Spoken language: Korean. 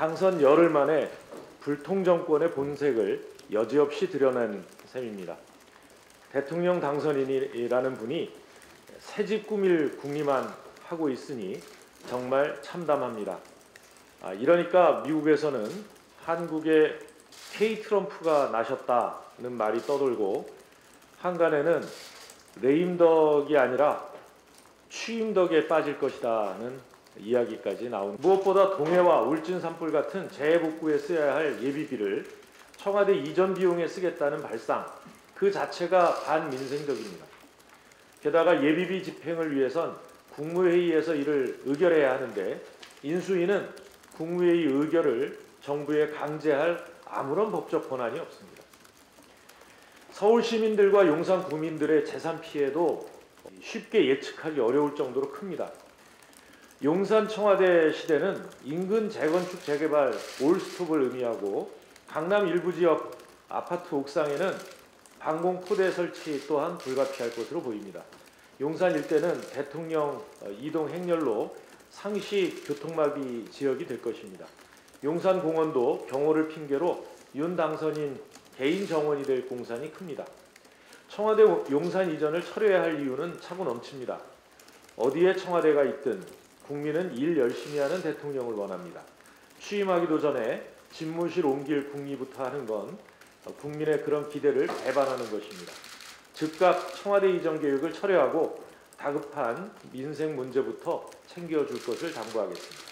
당선 열흘 만에 불통정권의 본색을 여지없이 드러낸 셈입니다. 대통령 당선인이라는 분이 새집 꾸밀 궁리만 하고 있으니 정말 참담합니다. 이러니까 미국에서는 한국에 K 트럼프가 나셨다는 말이 떠돌고 한간에는 레임덕이 아니라 취임덕에 빠질 것이라는 이야기까지 나옵니다. 무엇보다 동해와 울진 산불 같은 재해복구에 써야 할 예비비를 청와대 이전 비용에 쓰겠다는 발상 그 자체가 반민생적입니다. 게다가 예비비 집행을 위해선 국무회의에서 이를 의결해야 하는데 인수위는 국무회의 의결을 정부에 강제할 아무런 법적 권한이 없습니다. 서울 시민들과 용산 구민들의 재산 피해도 쉽게 예측하기 어려울 정도로 큽니다. 용산 청와대 시대는 인근 재건축 재개발 올스톱을 의미하고 강남 일부 지역 아파트 옥상에는 방공 포대 설치 또한 불가피할 것으로 보입니다. 용산 일대는 대통령 이동 행렬로 상시 교통마비 지역이 될 것입니다. 용산공원도 경호를 핑계로 윤 당선인 개인 정원이 될 공산이 큽니다. 청와대 용산 이전을 철회해야 할 이유는 차고 넘칩니다. 어디에 청와대가 있든 국민은 일 열심히 하는 대통령을 원합니다. 취임하기도 전에 집무실 옮길 궁리부터 하는 건 국민의 그런 기대를 배반하는 것입니다. 즉각 청와대 이전 계획을 철회하고 다급한 민생 문제부터 챙겨줄 것을 당부하겠습니다.